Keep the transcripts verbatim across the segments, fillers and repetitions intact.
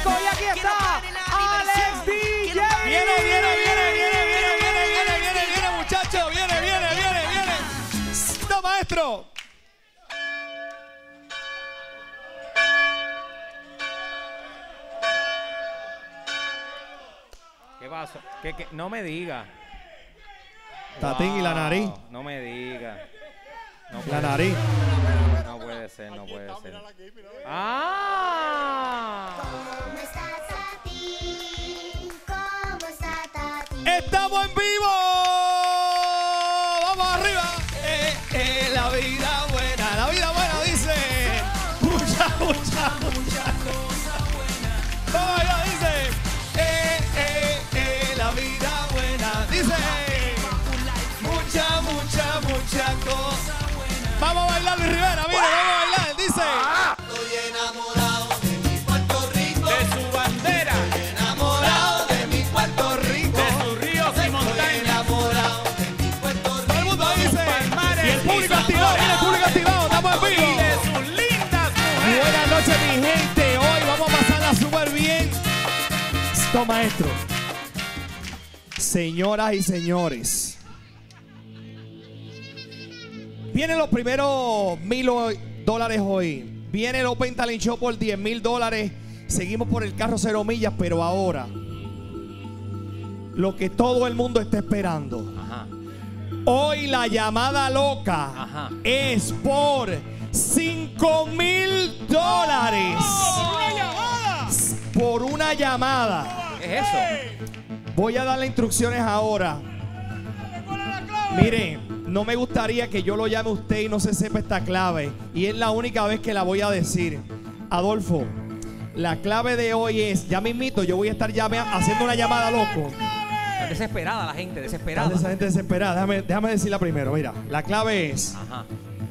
tiempo y aquí está Alex D J. Viene, viene, viene, viene, viene, viene, viene, viene, viene, muchachos. Viene, viene, viene, viene. No, maestro. ¿Qué pasó? ¿Qué, qué? No me diga. Tatín y la nariz. No me diga. No La nariz. Ser. No puede ser, no puede ser. ¡Ah! ¿Cómo está Tati? ¿Cómo está Tati? ¡Estamos en vivo! ¡Vamos arriba! Eh, eh, la vida buena, la vida buena dice. Mucha, mucha, mucha cosa buena. Vamos allá, dice. Eh, eh, eh, la vida buena dice. Mucha, mucha, mucha cosa buena. Vamos a bailar, Luis Rivera, mira, vamos a bailar, dice. Estoy enamorado de mi Puerto Rico. De su bandera, Enamorado de mi Puerto Rico. de sus ríos y Estoy montañas, enamorado de mi Puerto Todo el Rico. mundo dice. palmares Y el público y activado, viene el público activado, estamos en y vivo. de sus lindas mujeres. Buenas noches, mi gente. Hoy vamos a pasarla súper bien. Esto, maestro. Señoras y señores. Vienen los primeros mil dólares hoy. Viene el Open Talent Show por diez mil dólares. Seguimos por el carro cero millas, pero ahora lo que todo el mundo está esperando. Ajá. Hoy la llamada loca Ajá. es por cinco mil dólares. Por una llamada. ¿Qué es eso? Voy a darle instrucciones ahora. Mire, no me gustaría que yo lo llame a usted y no se sepa esta clave. Y es la única vez que la voy a decir. Adolfo, la clave de hoy es, ya mismito, yo voy a estar llame, haciendo una llamada loco. Está desesperada la gente, desesperada. Dale, esa gente desesperada. Déjame, déjame decirla primero. Mira, la clave es: Ajá.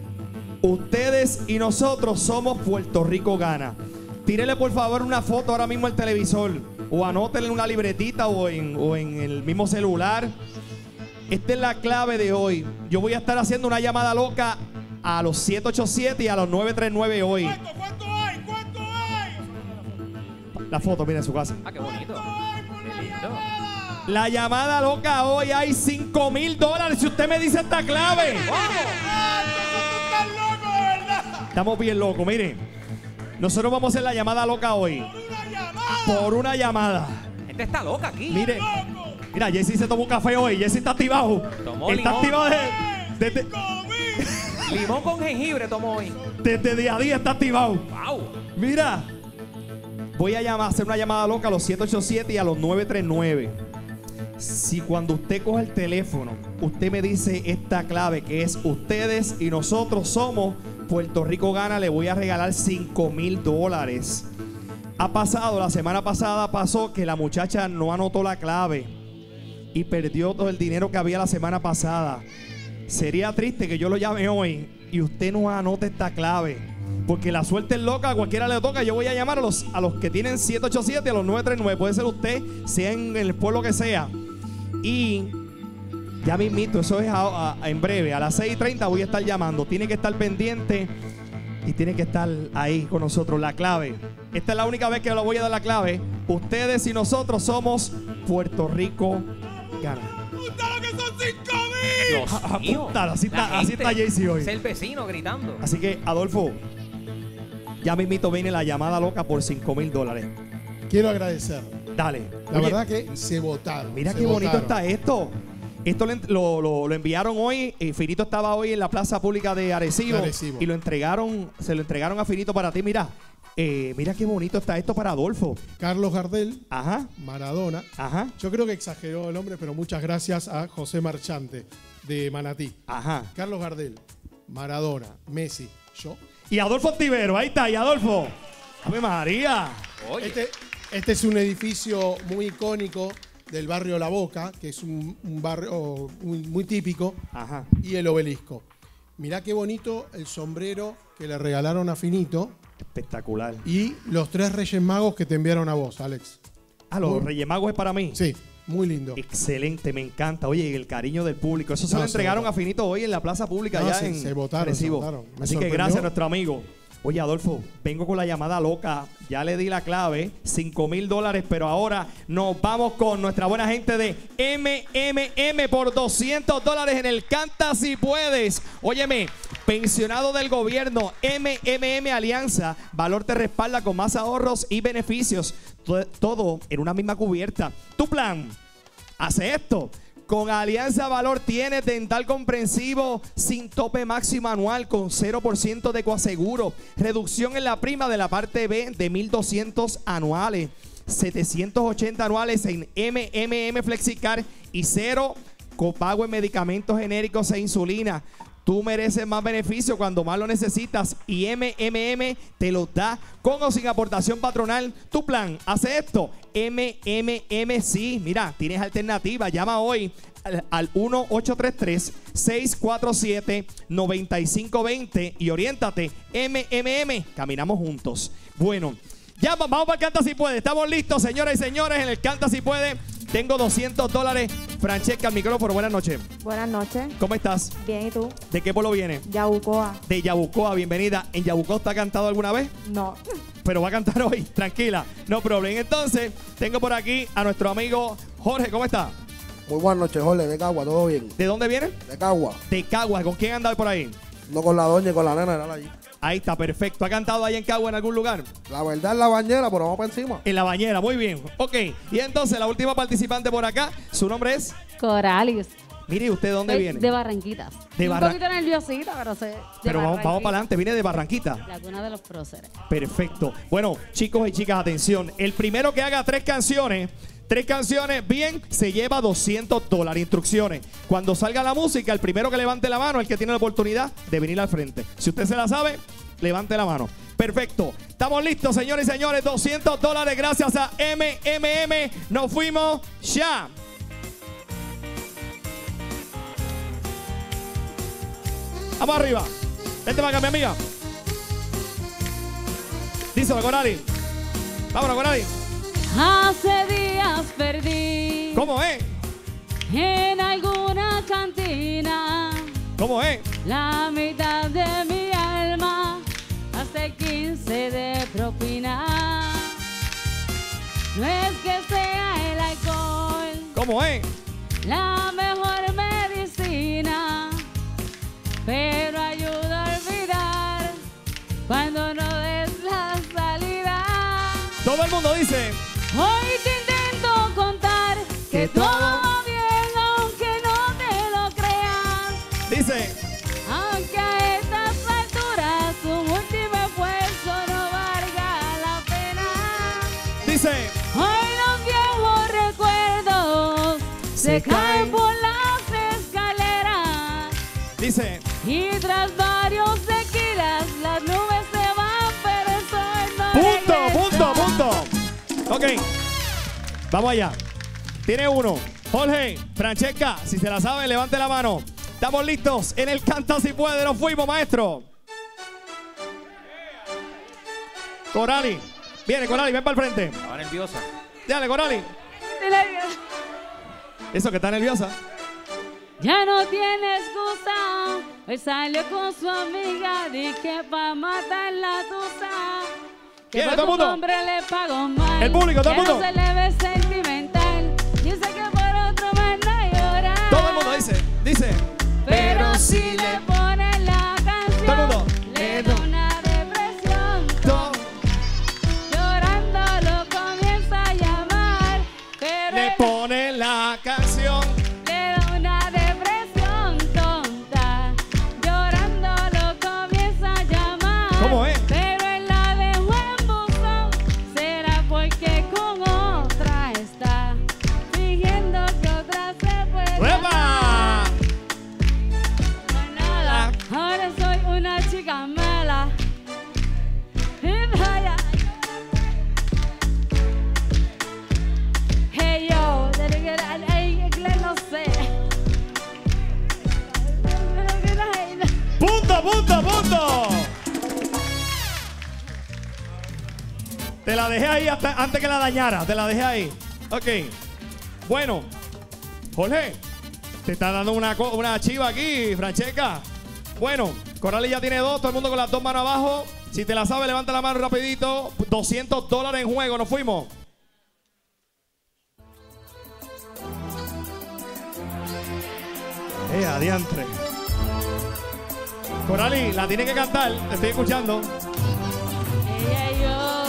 ustedes y nosotros somos Puerto Rico Gana. Tírele por favor una foto ahora mismo al televisor, o anótele en una libretita o en, o en el mismo celular. Esta es la clave de hoy. Yo voy a estar haciendo una llamada loca a los siete ocho siete y a los nueve tres nueve hoy. ¿Cuánto, cuánto hay? ¿Cuánto hay? La foto, mira en su casa. Ah, qué bonito. Qué lindo. La llamada loca hoy hay cinco mil dólares si usted me dice esta clave. ¡Ah, tú estás loco, de verdad! Estamos bien locos, miren. Nosotros vamos a hacer la llamada loca hoy. ¡Por una llamada! Por una llamada. La gente está loca aquí. Mire, ¡Loco! mira, Jesse se tomó un café hoy. Jesse está activado. Tomó Está limón. activado desde, desde, ¡Comí! Limón con jengibre tomó hoy. desde día a día. Está activado. ¡Wow! Mira, voy a llamar, hacer una llamada loca a los siete ocho siete y a los nueve tres nueve. Si cuando usted coge el teléfono, usted me dice esta clave que es ustedes y nosotros somos Puerto Rico Gana, le voy a regalar cinco mil dólares. Ha pasado, la semana pasada pasó que la muchacha no anotó la clave y perdió todo el dinero que había la semana pasada. Sería triste que yo lo llame hoy y usted no anote esta clave, porque la suerte es loca, a cualquiera le toca. Yo voy a llamar a los, a los que tienen siete ocho siete, a los nueve tres nueve. Puede ser usted, sea en el pueblo que sea. Y ya mismito, eso es a, a, en breve, a las seis y treinta voy a estar llamando. Tiene que estar pendiente y tiene que estar ahí con nosotros. La clave, esta es la única vez que lo voy a dar la clave. Ustedes y nosotros somos Puerto Rico Gana. ¡Puta lo que son cinco mil! Dios A- mío. apuntar, así La está- así gente, está Jaycee hoy. Es el vecino gritando. Así que, Adolfo, ya mismito viene la llamada loca por cinco mil dólares. Quiero agradecer. Dale. La Oye, verdad que se votaron. mira se qué bonito votaron. está esto. Esto lo, lo- lo- lo enviaron hoy. eh, Finito estaba hoy en la plaza pública de Arecibo, De Arecibo. y lo entregaron, se lo entregaron a Finito para ti. Mira, eh, mira qué bonito está esto para Adolfo. Carlos Gardel, Ajá, Maradona. ajá, Yo creo que exageró el nombre, pero muchas gracias a José Marchante de Manatí. ajá. Carlos Gardel, Maradona, Messi, yo. Y Adolfo Tivero, ahí está, y Adolfo. ¡Ave María! Oye, Este, este es un edificio muy icónico del barrio La Boca, que es un, un barrio muy, muy típico, Ajá. y el obelisco. Mirá qué bonito el sombrero que le regalaron a Finito Espectacular. y los tres Reyes Magos que te enviaron a vos, Alex. Ah, los Muy- Reyes Magos es para mí. Sí, muy lindo. Excelente, me encanta. Oye, y el cariño del público. Eso se No, lo se entregaron votó. a Finito hoy en la plaza pública No, allá se- en se votaron, Arecibo. se votaron. Me Así que sorprendió. gracias a nuestro amigo. Oye, Adolfo, vengo con la llamada loca. Ya le di la clave, cinco mil dólares, pero ahora nos vamos con nuestra buena gente de M M M por doscientos dólares en el Canta Si Puedes. Óyeme, pensionado del gobierno, M M M Alianza, Valor te respalda con más ahorros y beneficios. Todo, todo en una misma cubierta. Tu plan, hace esto. Con Alianza Valor tienes dental comprensivo sin tope máximo anual con cero por ciento de coaseguro. Reducción en la prima de la parte B de mil doscientos anuales. setecientos ochenta anuales en M M M FlexiCard y cero copago en medicamentos genéricos e insulina. Tú mereces más beneficio cuando más lo necesitas y M M M te lo da con o sin aportación patronal. Tu plan, hace esto. M M M sí, mira, tienes alternativa. Llama hoy al, al uno ocho tres tres, seis cuatro siete, nueve cinco dos cero y oriéntate. M M M, caminamos juntos. Bueno, ya vamos para el Canta Si Puede. Estamos listos, señoras y señores, en el Canta Si Puede. Tengo doscientos dólares. Francesca, al micrófono. Buenas noches. Buenas noches. ¿Cómo estás? Bien, ¿y tú? ¿De qué pueblo viene? Yabucoa. De Yabucoa, bienvenida. ¿En Yabucoa está cantado alguna vez? No. Pero va a cantar hoy, tranquila, no problem. Entonces, tengo por aquí a nuestro amigo Jorge. ¿Cómo está? Muy buenas noches, Jorge, de Cagua, ¿todo bien? ¿De dónde viene? De Cagua. De Cagua. ¿Con quién anda por ahí? No con la doña y con la nena, era allí. Ahí está, perfecto. ¿Ha cantado ahí en Cagua en algún lugar? La verdad es la bañera, pero vamos para encima. En la bañera, muy bien. Ok, y entonces la última participante por acá, su nombre es... Coralis. Mire, ¿usted de dónde Soy viene? De Barranquitas. De Un Barra- poquito nerviosita, pero sé. de Pero vamos, vamos Barranquita. para adelante, viene de Barranquita. La cuna de los próceres. Perfecto. Bueno, chicos y chicas, atención. El primero que haga tres canciones, tres canciones bien, se lleva doscientos dólares. Instrucciones. Cuando salga la música, el primero que levante la mano, el que tiene la oportunidad de venir al frente. Si usted se la sabe, levante la mano. Perfecto. Estamos listos, señores y señores. doscientos dólares gracias a M M M. Nos fuimos ya. Vamos arriba. Vente para acá, mi amiga. Díselo, Corali. Vámonos, Corali. Hace días perdí ¿Cómo es? en alguna cantina ¿Cómo es? la mitad de mi alma, hace quince de propina. No es que sea el alcohol ¿Cómo es? la mejor medicina, pero ayuda a olvidar cuando no des la salida. Todo el mundo dice. Hoy te intento contar que, Que todo todo- va bien, aunque no te lo creas. Dice. Aunque a estas alturas un último esfuerzo no valga la pena. Dice. Hoy los viejos recuerdos se, Se caen caen. por las escaleras. Dice. Y tras varios tequilas las nubes se van, pero el sol no Punto, regresa. punto, punto. Ok. Vamos allá. Tiene uno. Jorge, Francesca, si se la sabe, levante la mano. Estamos listos en el Canta Si Puede. Nos fuimos, maestro. Corali. Viene, Corali, ven para el frente. Estaba nerviosa. Dale, Corali. Eso que está nerviosa. Ya no tiene excusa, hoy salió con su amiga, di que pa' matar la tusa, que Viene, por todo el un mundo. hombre le pagó mal, El público, todo el que mundo. no se le ve sentimental, dice que por otro más no llorar, Todo el mundo dice. Dice. pero si le pone la canción, Todo el mundo. le da una depresión, To- llorando lo comienza a llamar, pero Le él pone la canción. le da una depresión tonta, llorando lo comienza a llamar. ¿Cómo es? Pero él la dejó en buzón, será porque con otra está, fingiendo que otra se puede ¡Uepa! amar. No hay nada, ahora soy una chica mala. Y vaya. Hey yo, hey, inglés no sé. Punto, punto, punto. Te la dejé ahí hasta, antes que la dañara. Te la dejé ahí. Ok. Bueno, Jorge, te está dando una, co- una chiva aquí, Francesca. Bueno, Corali ya tiene dos. Todo el mundo con las dos manos abajo. Si te la sabes, levanta la mano rapidito. doscientos dólares en juego. Nos fuimos. Eh, adiantre. Corali, la tiene que cantar. Te estoy escuchando. Ella y yo,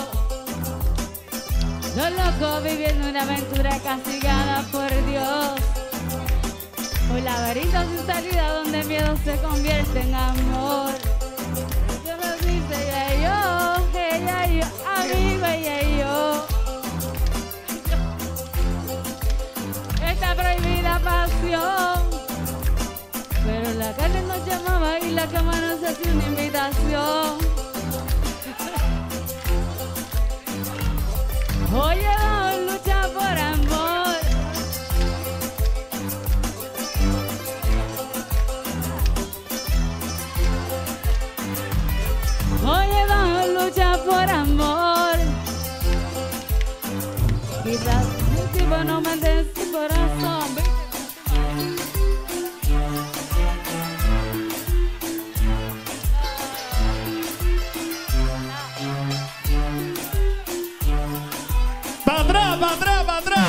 dos locos viviendo una aventura castigada por Dios. Un laberinto sin salida donde el miedo se convierte en amor. Yo lo dice ella y yo, ella y yo, amigo, ella y yo. Esta prohibida pasión. Pero la carne nos llamaba y la cama nos hacía una invitación. Oye, vamos a luchar por amor. Oye, vamos a luchar por amor. Quizás un tipo no mande su corazón. ¡Para atrás, para atrás, para atrás!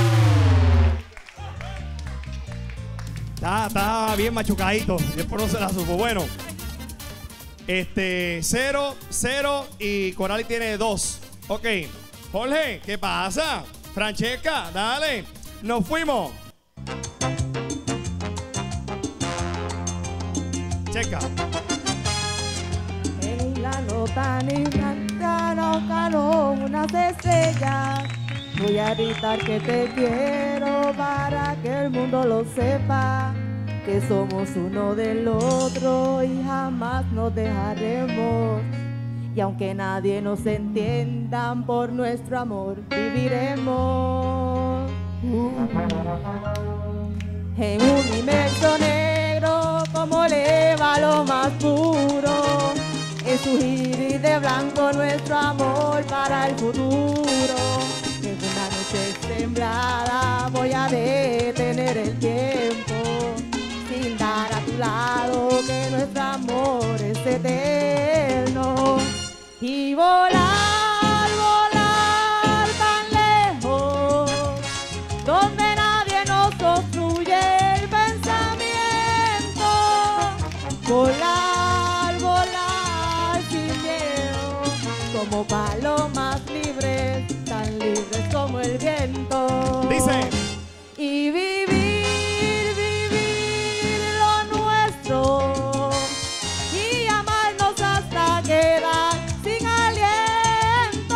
Está, está bien machucadito. Después no se la supo. Bueno. Este, cero, cero y Corali tiene dos. Ok. Jorge, ¿qué pasa? Francesca, dale. Nos fuimos. Checa. En la nota negra nos ganó unas estrellas. Voy a gritar que te quiero para que el mundo lo sepa. Que somos uno del otro y jamás nos dejaremos. Y aunque nadie nos entienda, por nuestro amor viviremos. Uh. En un inmenso negro como eleva lo más puro. En su iris de blanco nuestro amor para el futuro. En una noche sembrada voy a detener el tiempo. Sin dar a tu lado que nuestro amor es eterno. Y volar, volar tan lejos, donde nadie nos obstruye el pensamiento. Volar, volar sin miedo, como palomas libres, tan libres como el viento. Dice. Y vivir, vivir lo nuestro y amarnos hasta quedar sin aliento.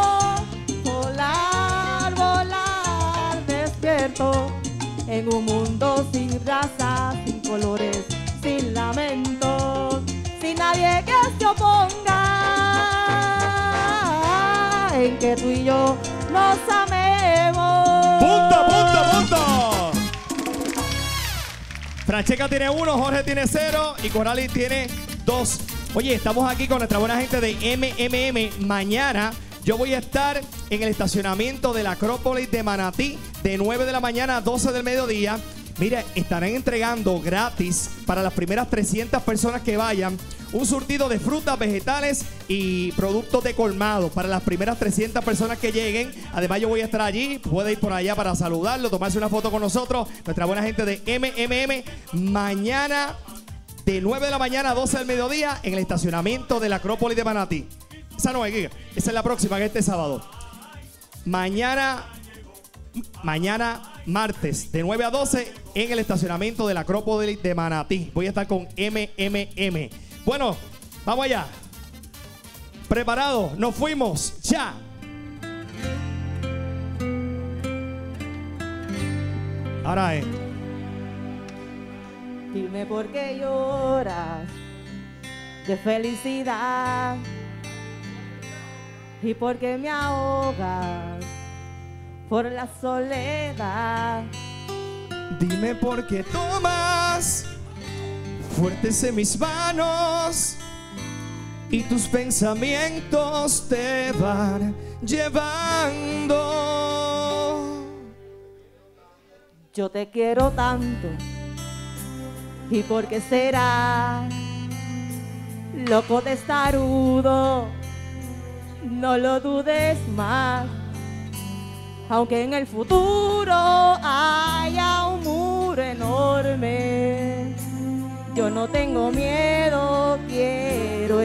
Volar, volar despierto en un mundo sin razas, sin colores, sin lamentos, sin nadie que se oponga en que tú y yo nos amemos. ¡Punto, punto, punto! Francesca tiene uno, Jorge tiene cero y Corali tiene dos. Oye, estamos aquí con nuestra buena gente de M M M. Mañana yo voy a estar en el estacionamiento de la Acrópolis de Manatí de nueve de la mañana a doce del mediodía. Mira, estarán entregando gratis para las primeras trescientas personas que vayan un surtido de frutas, vegetales y productos de colmado para las primeras trescientas personas que lleguen. Además, yo voy a estar allí. Puede ir por allá para saludarlo, tomarse una foto con nosotros. Nuestra buena gente de M M M. Mañana de nueve de la mañana a doce del mediodía en el estacionamiento de la Acrópolis de Manatí. Esa no es, esa es la próxima, que es este sábado. Mañana, mañana martes de nueve a doce en el estacionamiento de la Acrópolis de Manatí. Voy a estar con M M M. Bueno, vamos allá. Preparados, nos fuimos ya. Ahora es. Dime por qué lloras de felicidad y por qué me ahogas por la soledad. Dime por qué tomas fuertes en mis manos y tus pensamientos te van llevando. Yo te quiero tanto y por qué será loco testarudo, no lo dudes más. Aunque en el futuro haya un muro enorme, yo no tengo miedo, quiero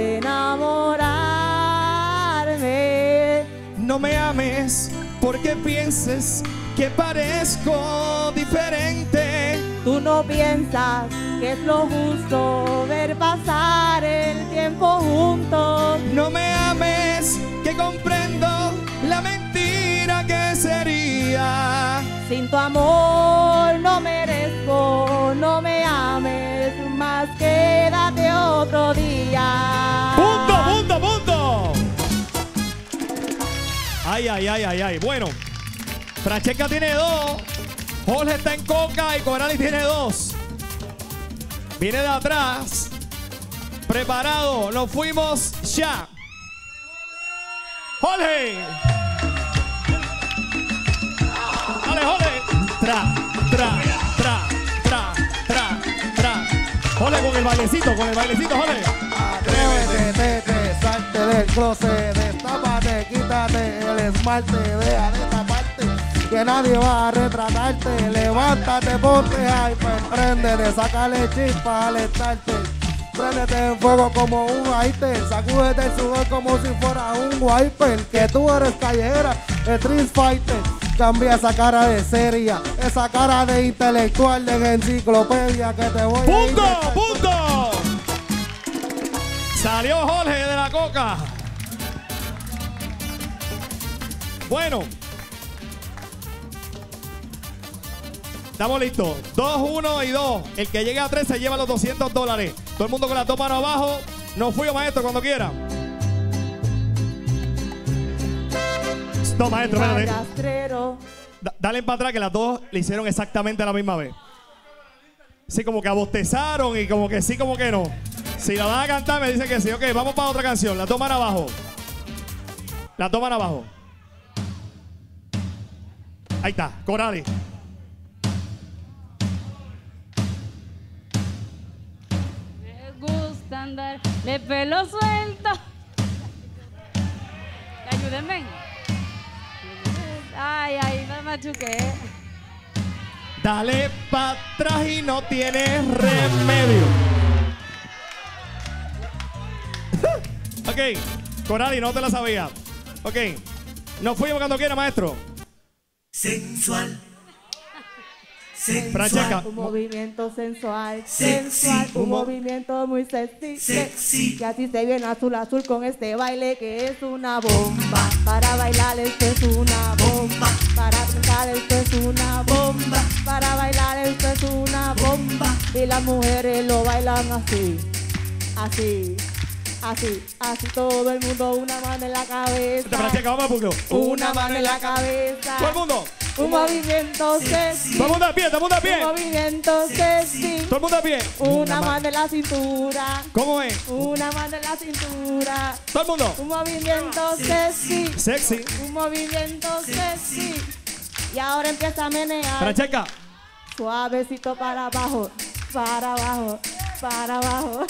enamorarme. No me ames porque pienses que parezco diferente. Tú no piensas que es lo justo ver pasar el tiempo juntos. No me ames que comprendo la mentira que sería. Sin tu amor no merezco, no me ames más, quédate otro día. ¡Punto, punto, punto! Ay, ay, ay, ay, ay. Bueno, Francesca tiene dos. Jorge está en coca y Corali tiene dos. Viene de atrás. Preparado. Nos fuimos ya. Jorge. Dale, Jorge. Tra, tra, tra, tra, tra, tra. Jorge con el bailecito, con el bailecito, Jorge. Atrévete, tete, salte del closet, destápate, quítate el esmalte, deja de taparte, que nadie va a retratarte. Levántate, ponte hyper, préndete, sácale chispa, alentarte. Préndete en fuego como un hater, sacúdete el sudor como si fuera un wiper. Que tú eres callejera, street fighter. Cambia esa cara de seria, esa cara de intelectual, de enciclopedia que te voy a ¡Punto! inyectar. ¡Punto! Salió Jorge de la coca. Bueno. Estamos listos. dos, uno y dos. El que llegue a tres se lleva los doscientos dólares. Todo el mundo con las dos manos abajo. Nos fuimos, maestro, cuando quiera. No, maestro, espérate. Rastrero. Da- Dale para atrás que las dos le hicieron exactamente a la misma vez. Sí, como que abostezaron y como que sí, como que no. Si la van a cantar, me dicen que sí. Ok, vamos para otra canción. La toman abajo. La toman abajo. Ahí está, Corali. Me gusta andar de pelo suelto. Ayúdenme. Ay, ay, me machuqué. Dale para atrás y no tienes remedio. Ok, Corali, no te la sabía. Ok, nos fuimos cuando quiera, maestro. Sensual. Francesca. Un movimiento sensual, Sexy. sensual, un Un mo- movimiento muy sexy, Sexy. que a ti se viene azul azul con este baile que es una bomba. Para bailar esto es una bomba, para brincar esto es una bomba, para bailar esto es una bomba. Y las mujeres lo bailan así, así, así, así. Todo el mundo una mano en la cabeza, Francesca, vamos al público. una mano en la cabeza. Todo el mundo. Un movimiento sexy, Todo el mundo de pie, todo el mundo de un pie. movimiento sexy. Todo el mundo de pie. Una mano en la cintura, ¿Cómo es? una mano en la cintura, Todo el mundo. un movimiento sexy, Sexy. un movimiento sexy. Y ahora empieza a menear, Francesca. suavecito para abajo, para abajo, para abajo,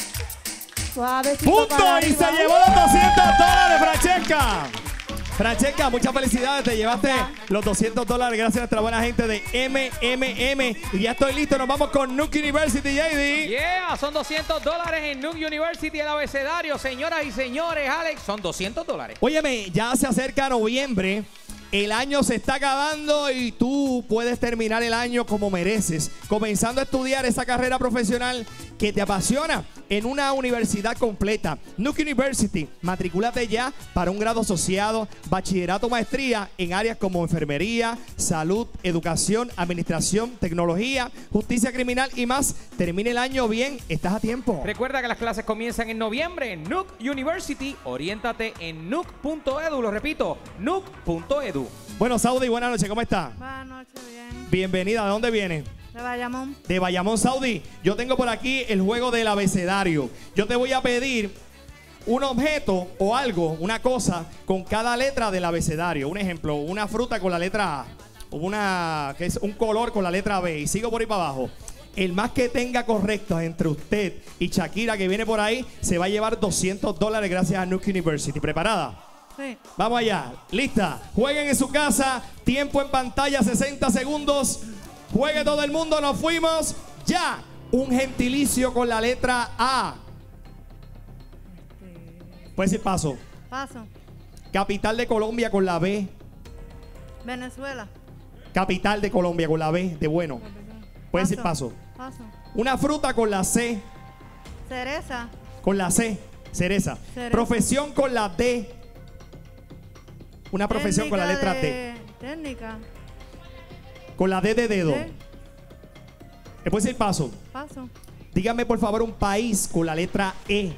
suavecito Punto. para Y se arriba. llevó los doscientos dólares, Francesca. Francesca, muchas felicidades. Te llevaste los doscientos dólares gracias a nuestra buena gente de M M M. Y ya estoy listo. Nos vamos con Nuke University, J D. Yeah, son doscientos dólares en Nuke University, el abecedario. Señoras y señores, Alex, son doscientos dólares. Óyeme, ya se acerca noviembre. El año se está acabando y tú puedes terminar el año como mereces, comenzando a estudiar esa carrera profesional que te apasiona en una universidad completa. Nuke University, matricúlate ya para un grado asociado, bachillerato, maestría en áreas como enfermería, salud, educación, administración, tecnología, justicia criminal y más. Termine el año bien, estás a tiempo. Recuerda que las clases comienzan en noviembre en Nuke University. Oriéntate en nuke punto edu. Lo repito, nuke punto edu. Bueno, Saudi, buenas noches, ¿cómo está? Buenas noches, bien. Bienvenida, ¿de dónde viene? De Bayamón. De Bayamón, Saudi. Yo tengo por aquí el juego del abecedario. Yo te voy a pedir un objeto o algo, una cosa, con cada letra del abecedario. Un ejemplo, una fruta con la letra A. Una, que es un color con la letra B. Y sigo por ahí para abajo. El más que tenga correcto entre usted y Shakira, que viene por ahí, se va a llevar doscientos dólares gracias a Nuke University. ¿Preparada? Sí. Vamos allá. ¿Lista? Jueguen en su casa. Tiempo en pantalla, sesenta segundos. Juegue todo el mundo. Nos fuimos. Ya. Un gentilicio con la letra A. Puede decir paso. Paso. Capital de Colombia con la B. Venezuela. Capital de Colombia con la B de bueno. Puede decir paso. Paso. Una fruta con la C. Cereza. Con la C. Cereza. Cereza. Profesión con la D. Una profesión con la letra Técnica D. de- Técnica. Con la D de dedo. D. ¿Le puede decir paso? Paso. Dígame por favor un país con la letra E.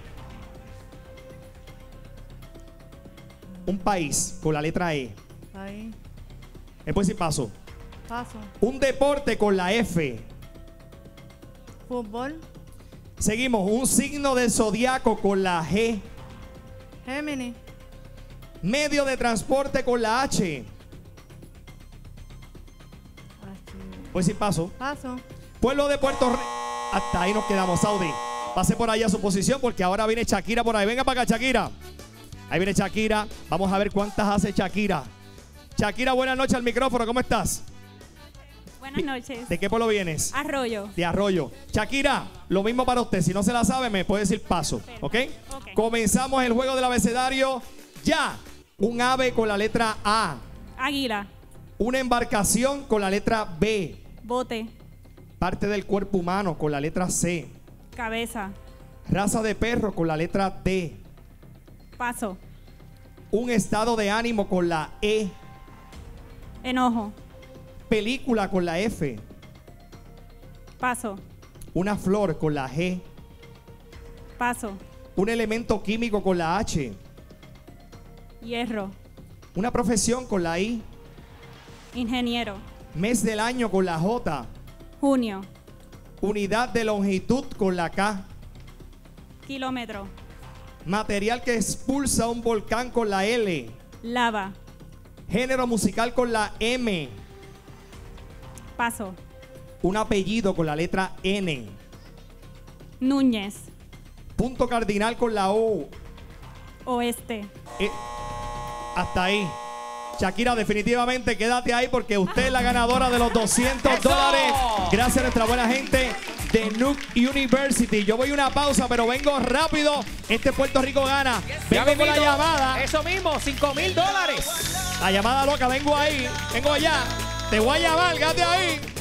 Un país con la letra E. Ahí. ¿Le puede decir paso? Paso. Un deporte con la F. Fútbol. Seguimos. Un signo del zodiaco con la G. Géminis. Medio de transporte con la H. ¿Puede decir paso? Paso. Pueblo de Puerto Rico. Hasta ahí nos quedamos, Saudi. Pase por ahí a su posición porque ahora viene Shakira por ahí. Venga para acá, Shakira. Ahí viene Shakira. Vamos a ver cuántas hace Shakira. Shakira, buenas noches al micrófono. ¿Cómo estás? Buenas noches. ¿De qué pueblo vienes? Arroyo. De Arroyo. Shakira, lo mismo para usted. Si no se la sabe, me puede decir paso. ¿Ok? Ok. Comenzamos el juego del abecedario. Ya. Un ave con la letra A. Águila. Una embarcación con la letra B. Bote. Parte del cuerpo humano con la letra C. Cabeza. Raza de perro con la letra D. Paso. Un estado de ánimo con la E. Enojo. Película con la F. Paso. Una flor con la G. Paso. Un elemento químico con la H. Hierro. Una profesión con la I. Ingeniero. Mes del año con la J. Junio. Unidad de longitud con la K. Kilómetro. Material que expulsa un volcán con la L. Lava. Género musical con la M. Paso. Un apellido con la letra N. Núñez. Punto cardinal con la O. Oeste. Eh, hasta ahí. Shakira, definitivamente quédate ahí porque usted es la ganadora de los doscientos ¡Eso! dólares. Gracias a nuestra buena gente de Nuke University. Yo voy a una pausa, pero vengo rápido. Este Puerto Rico gana. Ya Vengo con la mismito, llamada. Eso mismo, cinco mil dólares. La llamada loca, vengo ahí. Vengo allá. Te voy a llamar, quédate ahí.